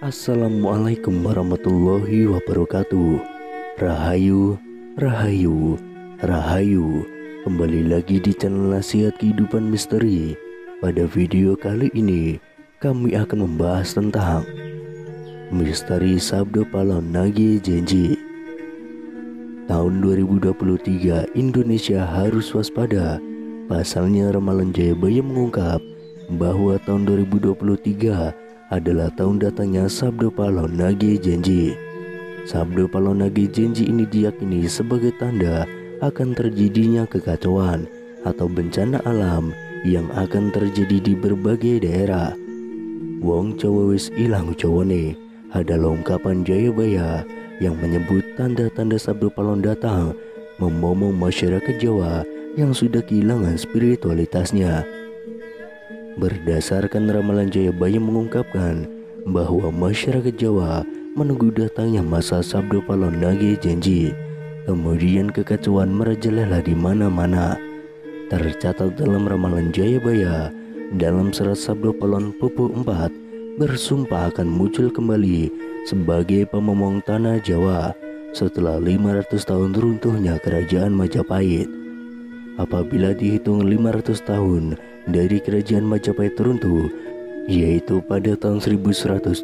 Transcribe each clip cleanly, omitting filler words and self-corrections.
Assalamualaikum warahmatullahi wabarakatuh. Rahayu, Rahayu, Rahayu. Kembali lagi di channel Nasihat Kehidupan Misteri. Pada video kali ini kami akan membahas tentang misteri Sabdo Palon Nage Janji. Tahun 2023 Indonesia harus waspada. Pasalnya ramalan Jayabaya mengungkap bahwa tahun 2023 adalah tahun datangnya Sabdo Palon Nage Janji. Sabdo Palon Nage Janji ini diyakini sebagai tanda akan terjadinya kekacauan atau bencana alam yang akan terjadi di berbagai daerah. Wong Jawa wis ilang Jawane adalah ungkapan Jayabaya yang menyebut tanda-tanda Sabdo Palon datang memomong masyarakat Jawa yang sudah kehilangan spiritualitasnya. Berdasarkan ramalan Jayabaya mengungkapkan bahwa masyarakat Jawa menunggu datangnya masa Sabdo Palon Nage Janji. Kemudian kekacauan merajalela di mana-mana. Tercatat dalam ramalan Jayabaya, dalam serat Sabdo Palon Pupu 4 bersumpah akan muncul kembali sebagai pemomong tanah Jawa setelah 500 tahun runtuhnya kerajaan Majapahit. Apabila dihitung 500 tahun dari kerajaan Majapahit runtuh, yaitu pada tahun 1178,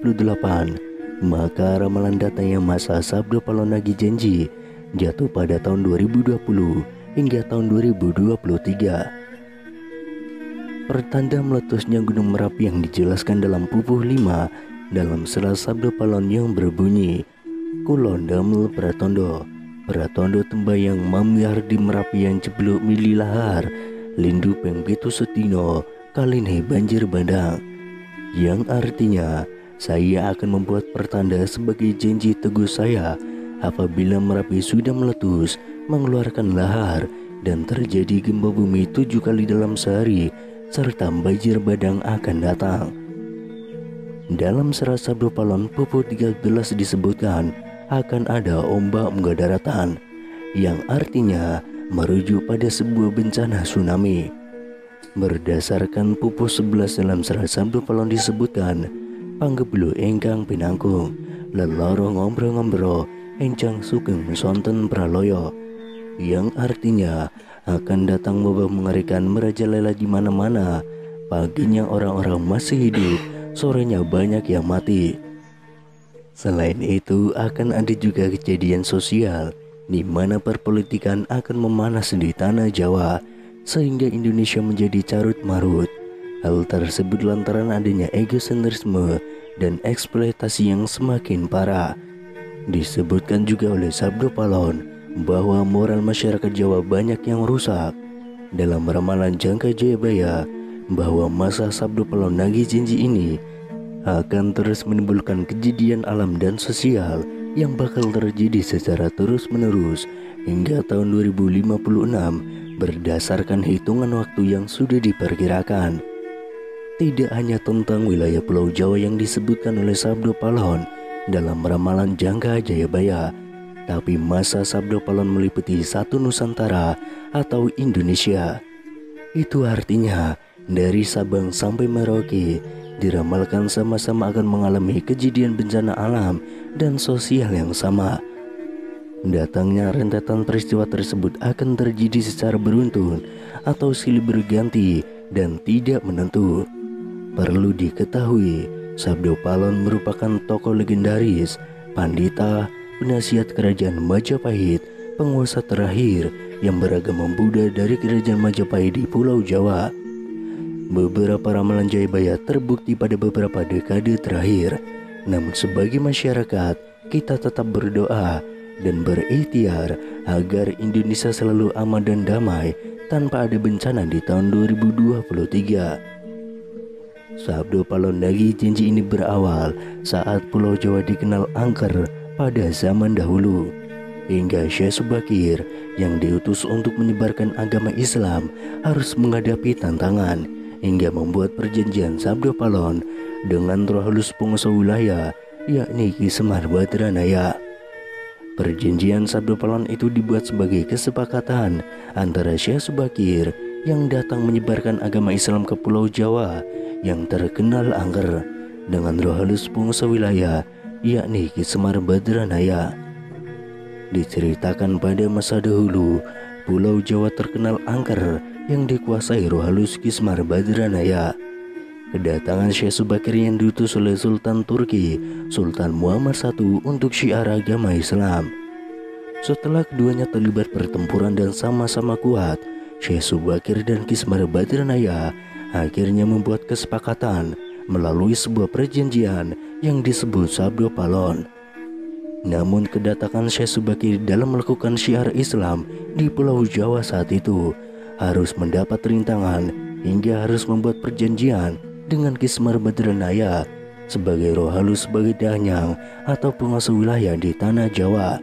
maka ramalan datangnya masa Sabdo Palon Nage Janji jatuh pada tahun 2020 hingga tahun 2023. Pertanda meletusnya Gunung Merapi yang dijelaskan dalam Pupuh 5 dalam serat Sabdo Palon yang berbunyi, Kulon damel pratondo, pratondo tembayang mamyar di Merapi yang jeblok mili lahar, lindu peng pitu setino kalinhe banjir bandang, yang artinya saya akan membuat pertanda sebagai janji teguh saya apabila Merapi sudah meletus mengeluarkan lahar dan terjadi gempa bumi 7 kali dalam sehari serta banjir bandang akan datang. Dalam serat Sabdo Palon Pupuh 13 disebutkan akan ada ombak munggah daratan, yang artinya merujuk pada sebuah bencana tsunami. Berdasarkan Pupuh 11 dalam serat Sabdo Palon disebutkan, panggeblu engkang pinangkung, leloro ngombro-ngombro, encang sugeng sonten praloyo, yang artinya akan datang wabah mengerikan merajalela di mana-mana. Paginya orang-orang masih hidup, sorenya banyak yang mati. Selain itu akan ada juga kejadian sosial di mana perpolitikan akan memanas di tanah Jawa sehingga Indonesia menjadi carut marut. Hal tersebut lantaran adanya egosentrisme dan eksploitasi yang semakin parah. Disebutkan juga oleh Sabdo Palon bahwa moral masyarakat Jawa banyak yang rusak. Dalam ramalan jangka Jayabaya bahwa masa Sabdo Palon Nage Janji ini akan terus menimbulkan kejadian alam dan sosial yang bakal terjadi secara terus-menerus hingga tahun 2056 berdasarkan hitungan waktu yang sudah diperkirakan. Tidak hanya tentang wilayah Pulau Jawa yang disebutkan oleh Sabdo Palon dalam ramalan jangka Jayabaya, tapi masa Sabdo Palon meliputi satu Nusantara atau Indonesia. Itu artinya dari Sabang sampai Merauke diramalkan sama-sama akan mengalami kejadian bencana alam dan sosial yang sama. Datangnya rentetan peristiwa tersebut akan terjadi secara beruntun atau silih berganti dan tidak menentu. Perlu diketahui, Sabdo Palon merupakan tokoh legendaris, pandita, penasihat kerajaan Majapahit, penguasa terakhir yang beragama Buddha dari kerajaan Majapahit di Pulau Jawa. Beberapa ramalan Jayabaya terbukti pada beberapa dekade terakhir. Namun sebagai masyarakat, kita tetap berdoa dan berikhtiar agar Indonesia selalu aman dan damai tanpa ada bencana di tahun 2023. Sabdo Palon Nage Janji ini berawal saat Pulau Jawa dikenal angker pada zaman dahulu, hingga Syekh Subakir yang diutus untuk menyebarkan agama Islam harus menghadapi tantangan hingga membuat perjanjian Sabdo Palon dengan roh halus penguasa wilayah, yakni Ki Semar Badranaya. Perjanjian Sabdo Palon itu dibuat sebagai kesepakatan antara Syekh Subakir yang datang menyebarkan agama Islam ke Pulau Jawa yang terkenal angker dengan roh halus penguasa wilayah, yakni Ki Semar Badranaya. Diceritakan pada masa dahulu, Pulau Jawa terkenal angker yang dikuasai roh halus Ki Semar Badranaya. Kedatangan Syekh Subakir yang diutus oleh Sultan Turki, Sultan Muhammad I untuk syiar agama Islam. Setelah keduanya terlibat pertempuran dan sama-sama kuat, Syekh Subakir dan Ki Semar Badranaya akhirnya membuat kesepakatan melalui sebuah perjanjian yang disebut Sabdo Palon. Namun kedatangan Syekh Subakir dalam melakukan syiar Islam di Pulau Jawa saat itu harus mendapat rintangan hingga harus membuat perjanjian dengan Ki Semar Badranaya sebagai roh halus sebagai danyang atau penguasa wilayah di tanah Jawa.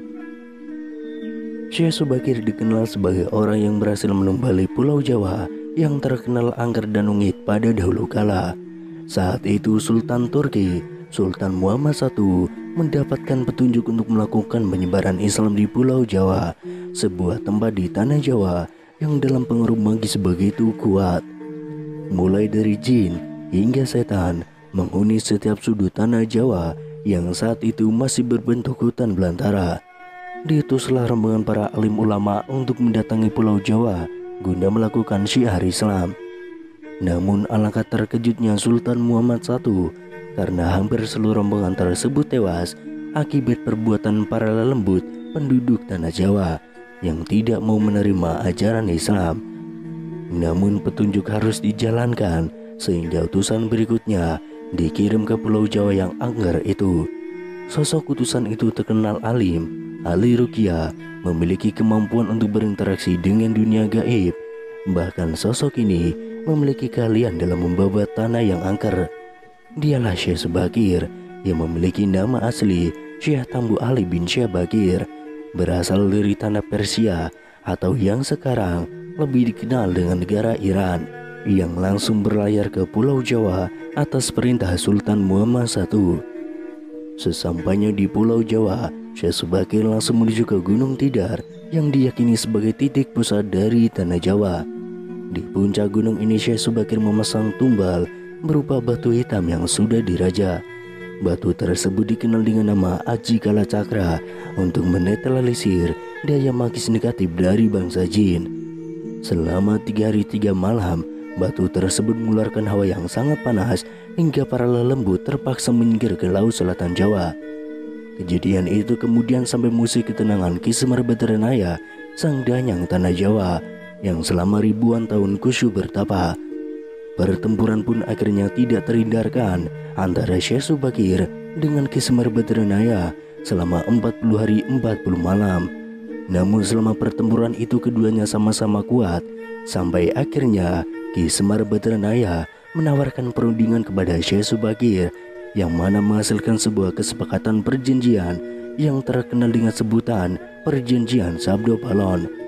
Syekh Subakir dikenal sebagai orang yang berhasil menumbali Pulau Jawa yang terkenal angker dan ungit pada dahulu kala. Saat itu Sultan Turki, Sultan Muhammad I mendapatkan petunjuk untuk melakukan penyebaran Islam di Pulau Jawa, sebuah tempat di tanah Jawa yang dalam pengaruh magis begitu kuat. Mulai dari jin hingga setan menghuni setiap sudut tanah Jawa yang saat itu masih berbentuk hutan belantara. Diutuslah rombongan para alim ulama untuk mendatangi Pulau Jawa guna melakukan syiar Islam. Namun alangkah terkejutnya Sultan Muhammad I karena hampir seluruh rombongan tersebut tewas akibat perbuatan para lelembut penduduk tanah Jawa yang tidak mau menerima ajaran Islam. Namun petunjuk harus dijalankan sehingga utusan berikutnya dikirim ke Pulau Jawa yang angker itu. Sosok utusan itu terkenal alim, ahli ruqyah, memiliki kemampuan untuk berinteraksi dengan dunia gaib. Bahkan sosok ini memiliki keahlian dalam membawa tanah yang angker. Dialah Syekh Subakir yang memiliki nama asli Syekh Tambu Ali bin Syekh Bakir, berasal dari tanah Persia atau yang sekarang lebih dikenal dengan negara Iran, yang langsung berlayar ke Pulau Jawa atas perintah Sultan Muhammad I. Sesampainya di Pulau Jawa, Syekh Subakir langsung menuju ke Gunung Tidar yang diyakini sebagai titik pusat dari tanah Jawa. Di puncak gunung ini Syekh Subakir memasang tumbal berupa batu hitam yang sudah diraja. Batu tersebut dikenal dengan nama Aji Kala Cakra untuk menetralisir daya magis negatif dari bangsa jin. Selama 3 hari 3 malam, batu tersebut mengeluarkan hawa yang sangat panas hingga para lelembut terpaksa menyingkir ke Laut Selatan Jawa. Kejadian itu kemudian sampai musik ketenangan Ki Semar Badranaya, sang danyang tanah Jawa yang selama ribuan tahun khusyuk bertapa. Pertempuran pun akhirnya tidak terhindarkan antara Syekh Subakir dengan Ki Semar Badranaya selama 40 hari 40 malam. Namun selama pertempuran itu keduanya sama-sama kuat, sampai akhirnya Ki Semar Badranaya menawarkan perundingan kepada Syekh Subakir, yang mana menghasilkan sebuah kesepakatan perjanjian yang terkenal dengan sebutan Perjanjian Sabdo Palon.